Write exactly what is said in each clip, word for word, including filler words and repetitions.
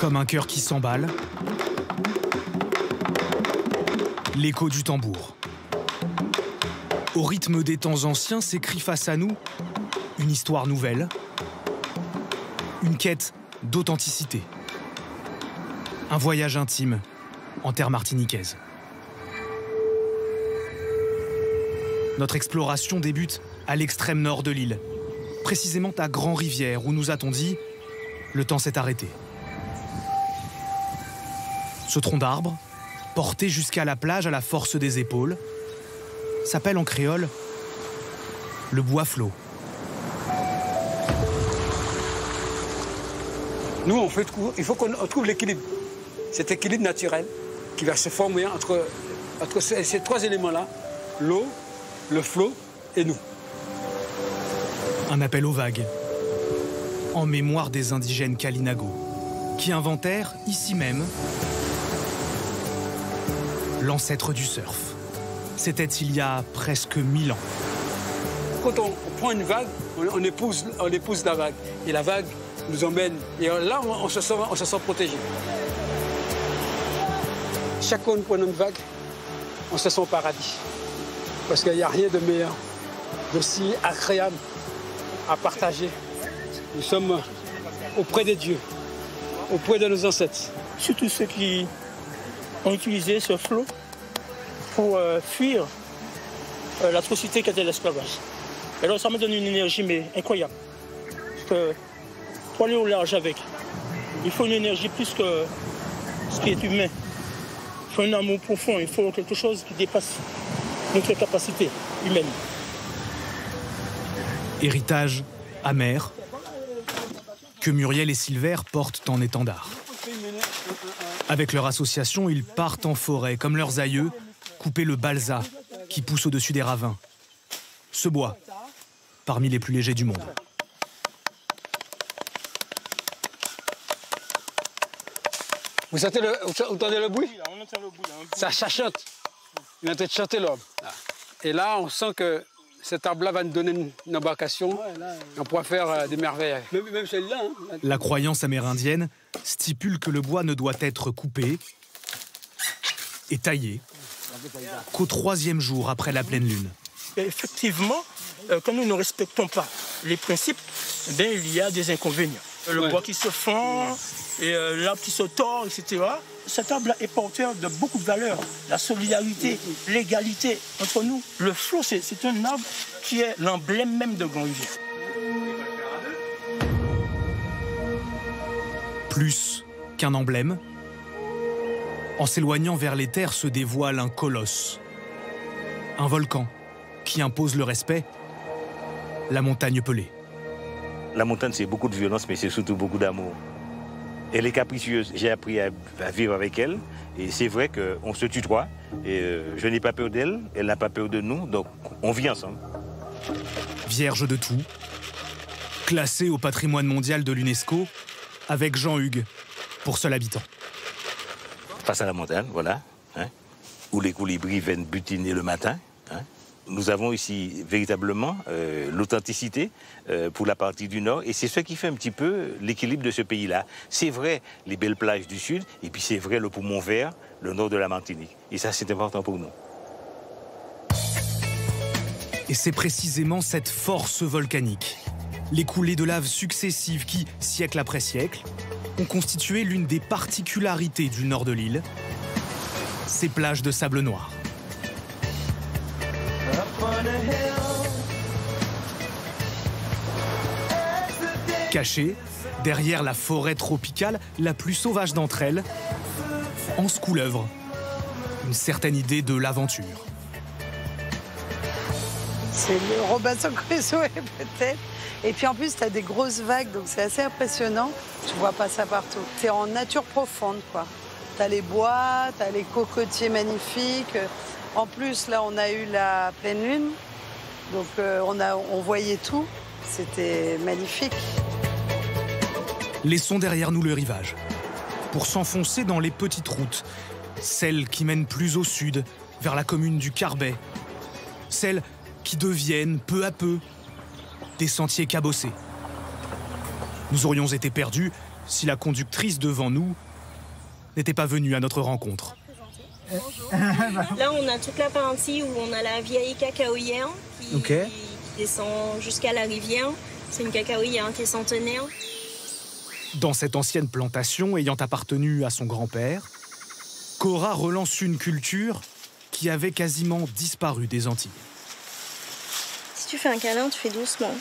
Comme un cœur qui s'emballe, l'écho du tambour. Au rythme des temps anciens s'écrit face à nous une histoire nouvelle, une quête d'authenticité, un voyage intime en terre martiniquaise. Notre exploration débute à l'extrême nord de l'île, précisément à Grand-Rivière, où nous a-t-on dit, le temps s'est arrêté. Ce tronc d'arbre, porté jusqu'à la plage à la force des épaules, s'appelle en créole le bois flot. Nous, on fait, il faut qu'on trouve l'équilibre. Cet équilibre naturel qui va se former entre, entre ces, ces trois éléments-là, l'eau, le flot et nous. Un appel aux vagues, en mémoire des indigènes Kalinago, qui inventèrent, ici même, l'ancêtre du surf. C'était il y a presque mille ans. Quand on, on prend une vague, on, on, épouse, on épouse la vague. Et la vague nous emmène. Et là, on, on, se, sent, on se sent protégé. Chaque fois qu'on prend une vague, on se sent au paradis. Parce qu'il n'y a rien de meilleur, d'aussi agréable à partager. Nous sommes auprès de Dieu, auprès de nos ancêtres. Surtout ceux qui ont utilisé ce flot pour euh, fuir euh, l'atrocité qu'était l'esclavage. Et alors ça me donne une énergie mais incroyable. Parce que pour aller au large avec, il faut une énergie plus que ce qui est humain. Il faut un amour profond, il faut quelque chose qui dépasse notre capacité humaine. Héritage amer que Muriel et Silver portent en étendard. Avec leur association, ils partent en forêt, comme leurs aïeux, couper le balsa qui pousse au-dessus des ravins. Ce bois, parmi les plus légers du monde. Vous sentez le, vous entendez le bruit? Ça chachote. Il est en train de chanter l'homme. Et là, on sent que cet arbre-là va nous donner une, une embarcation. On pourra faire euh, des merveilles. Même, même celle-là. Hein. La croyance amérindienne stipule que le bois ne doit être coupé et taillé qu'au troisième jour après la pleine lune. Et effectivement, euh, quand nous ne respectons pas les principes, ben, il y a des inconvénients. Le ouais. bois qui se fend, et euh, l'arbre qui se tord, et cetera. Cet arbre est porteur de beaucoup de valeurs. La solidarité, l'égalité entre nous. Le flot, c'est un arbre qui est l'emblème même de Grand-Rivière. Plus qu'un emblème, en s'éloignant vers les terres se dévoile un colosse. Un volcan qui impose le respect, la montagne pelée. La montagne, c'est beaucoup de violence, mais c'est surtout beaucoup d'amour. Elle est capricieuse. J'ai appris à, à vivre avec elle. Et c'est vrai qu'on se tutoie. Et euh, je n'ai pas peur d'elle, elle n'a pas peur de nous. Donc, on vit ensemble. Vierge de tout, classée au patrimoine mondial de l'UNESCO, avec Jean-Hugues, pour seul habitant. Face à la montagne, voilà, hein, où les colibris viennent butiner le matin. Hein. Nous avons ici véritablement euh, l'authenticité euh, pour la partie du nord et c'est ce qui fait un petit peu l'équilibre de ce pays-là. C'est vrai les belles plages du sud et puis c'est vrai le poumon vert, le nord de la Martinique. Et ça, c'est important pour nous. Et c'est précisément cette force volcanique, les coulées de lave successives qui, siècle après siècle, ont constitué l'une des particularités du nord de l'île, ces plages de sable noir. Cachée derrière la forêt tropicale, la plus sauvage d'entre elles, Anse Couleuvre, une certaine idée de l'aventure. C'est le Robinson Crusoe peut-être. Et puis en plus, tu as des grosses vagues, donc c'est assez impressionnant. Tu vois pas ça partout. Tu es en nature profonde, quoi. Tu as les bois, tu as les cocotiers magnifiques. En plus, là, on a eu la pleine lune. Donc euh, on, a, on voyait tout. C'était magnifique. Laissons derrière nous le rivage, pour s'enfoncer dans les petites routes, celles qui mènent plus au sud, vers la commune du Carbet, celles qui deviennent, peu à peu, des sentiers cabossés. Nous aurions été perdus si la conductrice devant nous n'était pas venue à notre rencontre. Là, on a toute la partie où on a la vieille cacaoyère qui, okay. qui descend jusqu'à la rivière. C'est une cacaoyère qui est centenaire. Dans cette ancienne plantation ayant appartenu à son grand-père, Cora relance une culture qui avait quasiment disparu des Antilles. Si tu fais un câlin, tu fais doucement.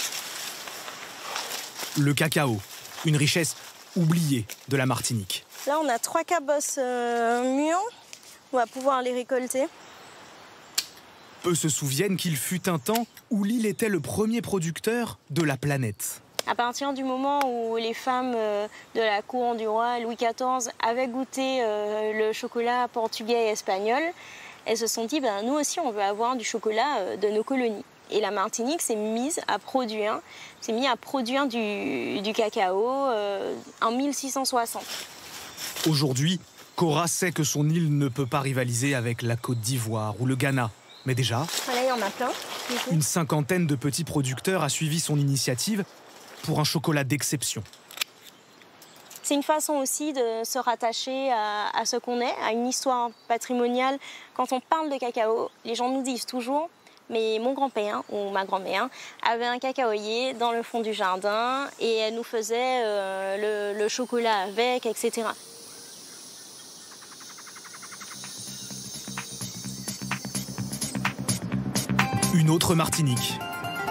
Le cacao, une richesse oubliée de la Martinique. Là, on a trois cabosses euh, mûres. On va pouvoir les récolter. Peu se souviennent qu'il fut un temps où l'île était le premier producteur de la planète. À partir du moment où les femmes euh, de la cour du roi Louis quatorze avaient goûté euh, le chocolat portugais et espagnol, elles se sont dit, ben, nous aussi, on veut avoir du chocolat euh, de nos colonies. Et la Martinique s'est mise à produire, s'est mise à produire du, du cacao euh, en mille six cent soixante. Aujourd'hui, Cora sait que son île ne peut pas rivaliser avec la Côte d'Ivoire ou le Ghana. Mais déjà, voilà, il y en a plein. Une cinquantaine de petits producteurs a suivi son initiative pour un chocolat d'exception. C'est une façon aussi de se rattacher à, à ce qu'on est, à une histoire patrimoniale. Quand on parle de cacao, les gens nous disent toujours « mais mon grand-père ou ma grand-mère avait un cacaoyer dans le fond du jardin et elle nous faisait euh, le, le chocolat avec, et cetera » Une autre Martinique.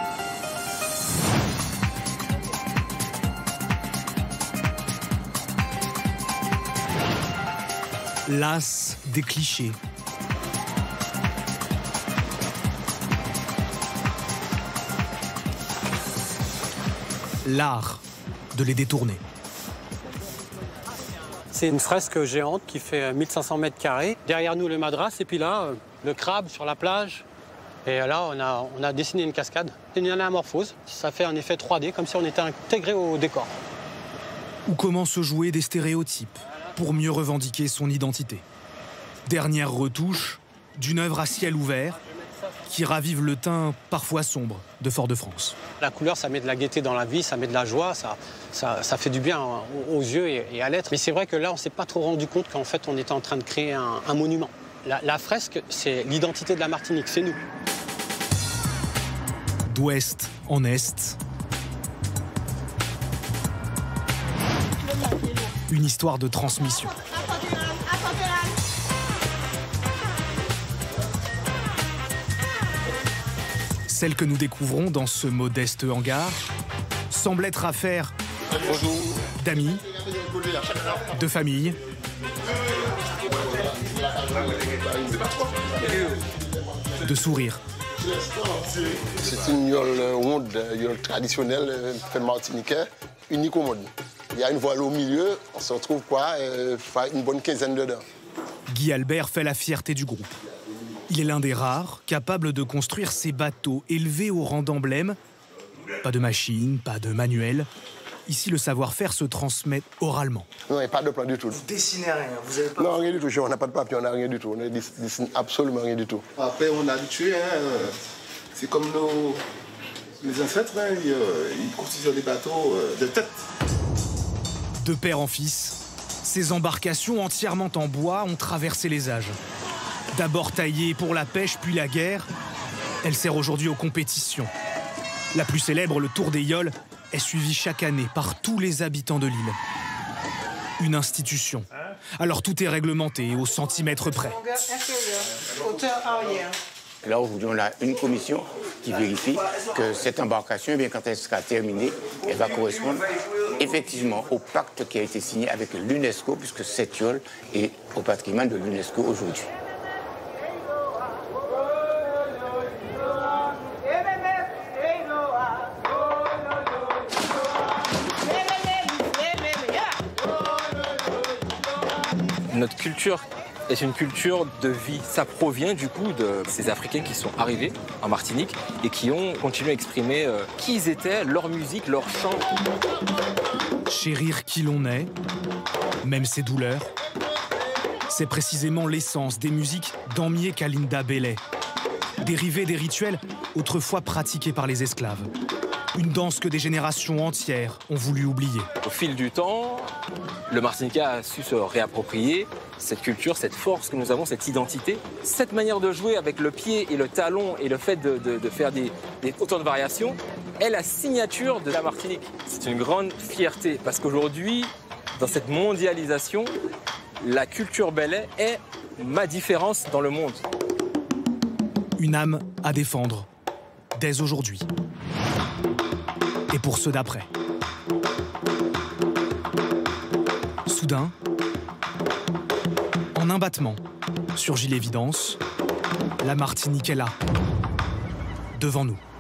Las des clichés. L'art de les détourner. C'est une fresque géante qui fait mille cinq cents mètres carrés. Derrière nous, le madras, et puis là, le crabe sur la plage. Et là, on a, on a dessiné une cascade. C'est une anamorphose. Ça fait un effet trois D, comme si on était intégré au décor. Ou comment se jouer des stéréotypes pour mieux revendiquer son identité. Dernière retouche d'une œuvre à ciel ouvert qui ravive le teint parfois sombre de Fort-de-France. La couleur, ça met de la gaieté dans la vie, ça met de la joie, ça, ça, ça fait du bien aux yeux et, et à l'être. Mais c'est vrai que là, on ne s'est pas trop rendu compte qu'en fait, on était en train de créer un, un monument. La, la fresque, c'est l'identité de la Martinique, c'est nous. D'ouest en est, une histoire de transmission. Celle que nous découvrons dans ce modeste hangar semble être affaire d'amis, de famille, de sourires. C'est une yole ronde, yole traditionnelle, fait martiniquais, unique au monde. Il y a une voile au milieu, on se retrouve quoi, euh, une bonne quinzaine dedans. Guy Albert fait la fierté du groupe. Il est l'un des rares capables de construire ces bateaux élevés au rang d'emblème. Pas de machine, pas de manuel. Ici, le savoir-faire se transmet oralement. Non, il n'y a pas de plan du tout. Vous dessinez rien, vous avez pas... Non, rien du tout. On n'a pas de papier, on n'a rien du tout. On ne dessine absolument rien du tout. Après, on est habitué, hein. C'est comme nos les ancêtres, hein. ils, euh, ils construisent des bateaux euh, de tête. De père en fils, ces embarcations entièrement en bois ont traversé les âges. D'abord taillée pour la pêche, puis la guerre, elle sert aujourd'hui aux compétitions. La plus célèbre, le Tour des Yoles, est suivie chaque année par tous les habitants de l'île. Une institution. Alors tout est réglementé au centimètre près. Là, aujourd'hui, on a une commission qui vérifie que cette embarcation, eh bien, quand elle sera terminée, elle va correspondre effectivement au pacte qui a été signé avec l'UNESCO, puisque cette yole est au patrimoine de l'UNESCO aujourd'hui. Notre culture est une culture de vie. Ça provient du coup de ces Africains qui sont arrivés en Martinique et qui ont continué à exprimer euh, qui ils étaient, leur musique, leur chant. Chérir qui l'on est, même ses douleurs, c'est précisément l'essence des musiques d'Ammié Kalinda Bellet, dérivées des rituels autrefois pratiqués par les esclaves. Une danse que des générations entières ont voulu oublier. Au fil du temps, le Martiniquais a su se réapproprier cette culture, cette force que nous avons, cette identité. Cette manière de jouer avec le pied et le talon et le fait de, de, de faire des, des, autant de variations est la signature de la Martinique. C'est une grande fierté parce qu'aujourd'hui, dans cette mondialisation, la culture belé est ma différence dans le monde. Une âme à défendre dès aujourd'hui. Et pour ceux d'après. Soudain, en un battement, surgit l'évidence, la Martinique est là, devant nous.